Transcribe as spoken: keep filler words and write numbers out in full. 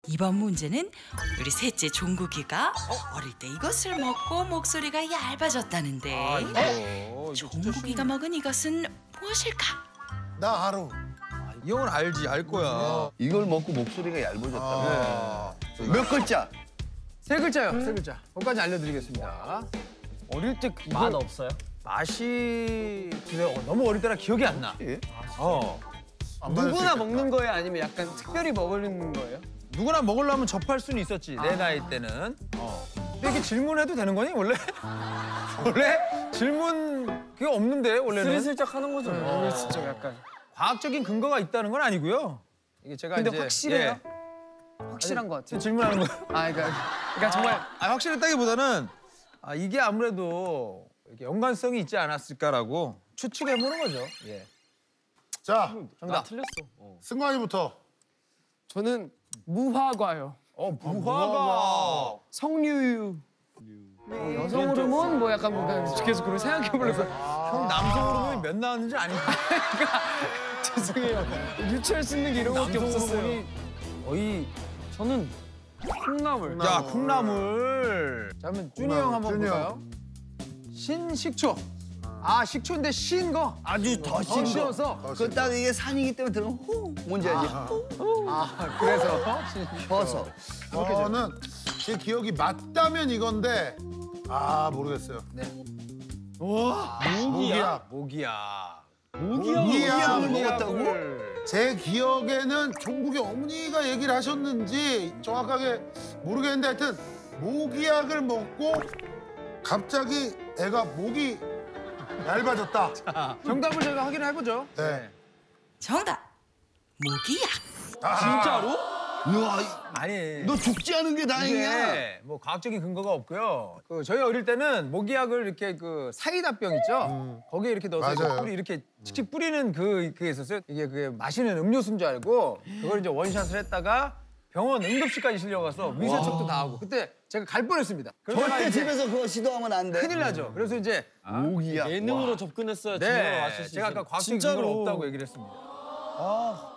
이번 문제는 우리 셋째 종국이가 어릴 때 이것을 먹고 목소리가 얇아졌다는데 아이고, 종국이가 먹은 이것은 무엇일까? 나 하루. 이 형은 알지, 알 거야. 이걸 먹고 목소리가 얇아졌다. 아. 몇 글자? 세 글자요, 세 글자. 그것까지 알려드리겠습니다. 어릴 때 맛 없어요? 맛이 그래 너무 어릴 때라 기억이 안 나. 예? 어. 누구나 먹는 거예요? 아니면 약간 특별히 먹는 거예요? 누구나 먹으려면 접할 수는 있었지, 내 나이 때는. 어. 근데 이렇게 질문해도 되는 거니, 원래? 원래? 질문 그게 없는데, 원래는? 스리슬쩍 하는 거죠. 어. 슬쩍 약간. 과학적인 근거가 있다는 건 아니고요. 이게 제가 근데 이제 확실해요? 예. 확실한 것 같아요. 질문하는 거예요. 아, 그러니까, 그러니까 정말 아, 확실했다기보다는 아, 이게 아무래도 이렇게 연관성이 있지 않았을까라고 추측해보는 거죠. 예. 자, 정답. 틀렸어. 승관이부터. 저는 무화과요. 어, 무화과. 석류유. 뭐 여성 호르몬 뭐 약간 뭐 계속 그걸 생각해보려고. 형 남성 호르몬이 몇 나왔는지 아니까. 죄송해요. 유추할 수 있는 게 이런 것밖에 없었어요. 거의 저는 콩나물. 야, 콩나물. 자, 그러면 준이 형 한번 준이 볼까요? 신식초. 아, 식초인데 신 거. 아주 더 더 신 거. 씌워서. 그 딱 이게 산이기 때문에 들으면 호 뭔지 알지? 아, 그래서 혀서. 저는 제 기억이 맞다면 이건데 아 모르겠어요. 네. 모기약. 모기야. 모기약을 먹었다고? 제 기억에는 종국이 어머니가 얘기를 하셨는지 정확하게 모르겠는데 하여튼 모기약을 먹고 갑자기 애가 목이 얇아졌다. 정답을 저희가 확인해 보죠. 네. 정답! 모기약! 진짜로? 우와, 아니. 너 죽지 않은 게 다행이야. 이게 뭐 과학적인 근거가 없고요. 그 저희 어릴 때는 모기약을 이렇게 그 사이다병 있죠? 거기에 이렇게 넣어서 이렇게 맞아요. 뿌리 이렇게 칙칙 뿌리는 그 그게 있었어요. 이게 그게 마시는 음료수인 줄 알고 그걸 이제 원샷을 했다가 병원 응급실까지 실려가서 위세척도 다 하고 그때 제가 갈 뻔했습니다. 그러다가 절대 이제 집에서 그거 시도하면 안 돼. 큰일 나죠. 그래서 이제 모기야. 예능으로 접근했어야 진짜로 네, 왔을 수 제가 아까 있어요. 과학적인 근거는 없다고 얘기를 했습니다. 아,